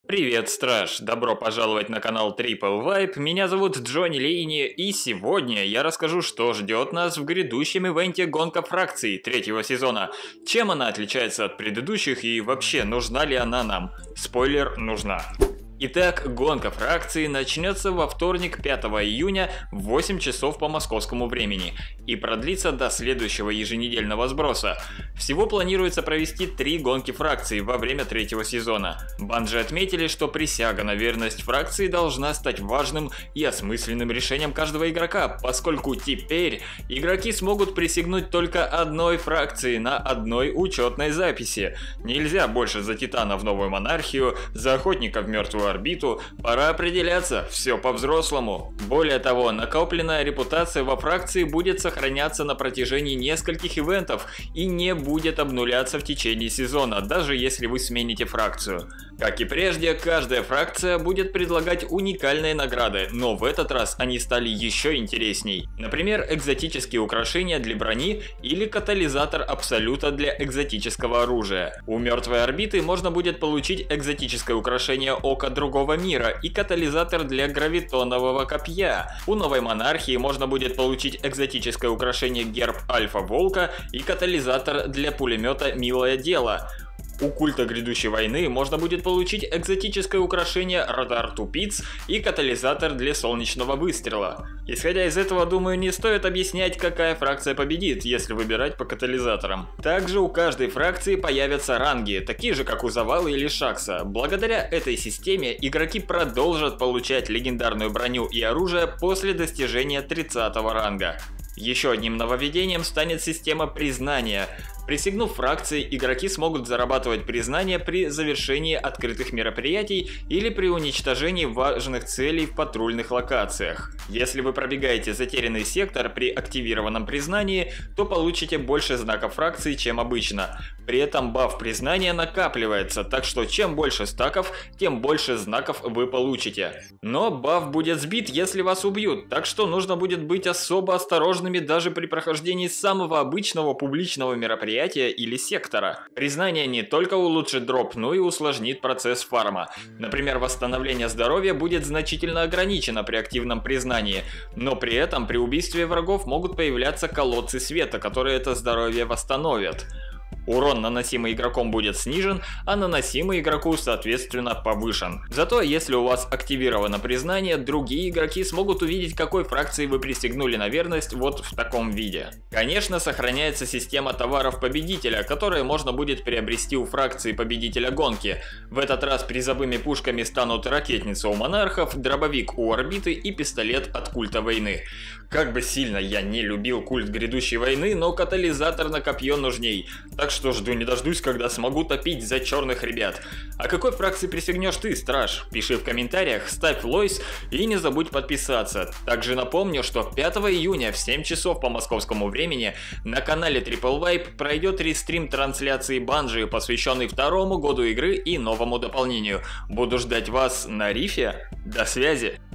Привет, Страж! Добро пожаловать на канал Triple Vibe, меня зовут Джонни Лейни, и сегодня я расскажу, что ждет нас в грядущем ивенте гонка фракций третьего сезона, чем она отличается от предыдущих и вообще нужна ли она нам. Спойлер, нужна. Итак, гонка фракции начнется во вторник 5 июня в 8 часов по московскому времени и продлится до следующего еженедельного сброса. Всего планируется провести 3 гонки фракций во время третьего сезона. Банжи отметили, что присяга на верность фракции должна стать важным и осмысленным решением каждого игрока, поскольку теперь игроки смогут присягнуть только одной фракции на одной учетной записи. Нельзя больше за Титана в Новую Монархию, за Охотника в Мертвую Орбиту, пора определяться, все по-взрослому. Более того, накопленная репутация во фракции будет сохраняться на протяжении нескольких ивентов и не будет обнуляться в течение сезона, даже если вы смените фракцию. Как и прежде, каждая фракция будет предлагать уникальные награды, но в этот раз они стали еще интересней. Например, экзотические украшения для брони или катализатор Абсолюта для экзотического оружия. У Мертвой Орбиты можно будет получить экзотическое украшение Ока Другого Мира и катализатор для гравитонового копья. У Новой Монархии можно будет получить экзотическое украшение Герб Альфа Волка и катализатор для пулемета Милое Дело. У Культа Грядущей Войны можно будет получить экзотическое украшение Радар Тупиц и катализатор для солнечного выстрела. Исходя из этого, думаю, не стоит объяснять, какая фракция победит, если выбирать по катализаторам. Также у каждой фракции появятся ранги, такие же как у Завала или Шакса. Благодаря этой системе игроки продолжат получать легендарную броню и оружие после достижения 30-го ранга. Еще одним нововведением станет система признания. Присягнув фракции, игроки смогут зарабатывать признание при завершении открытых мероприятий или при уничтожении важных целей в патрульных локациях. Если вы пробегаете затерянный сектор при активированном признании, то получите больше знаков фракции, чем обычно. При этом баф признания накапливается, так что чем больше стаков, тем больше знаков вы получите. Но баф будет сбит, если вас убьют, так что нужно будет быть особо осторожными даже при прохождении самого обычного публичного мероприятия или сектора. Признание не только улучшит дроп, но и усложнит процесс фарма. Например, восстановление здоровья будет значительно ограничено при активном признании, но при этом при убийстве врагов могут появляться колодцы света, которые это здоровье восстановят. Урон, наносимый игроком, будет снижен, а наносимый игроку, соответственно, повышен. Зато, если у вас активировано признание, другие игроки смогут увидеть, какой фракции вы присягнули на верность вот в таком виде. Конечно, сохраняется система товаров победителя, которые можно будет приобрести у фракции победителя гонки. В этот раз призовыми пушками станут ракетница у монархов, дробовик у орбиты и пистолет от Культа Войны. Как бы сильно я не любил Культ Грядущей Войны, но катализатор на копье нужней. Так что жду не дождусь, когда смогу топить за черных ребят. А какой фракции присягнешь ты, Страж? Пиши в комментариях, ставь лойс и не забудь подписаться. Также напомню, что 5 июня в 7 часов по московскому времени на канале Triple Vibe пройдет рестрим трансляции Банжи, посвященный второму году игры и новому дополнению. Буду ждать вас на рифе. До связи!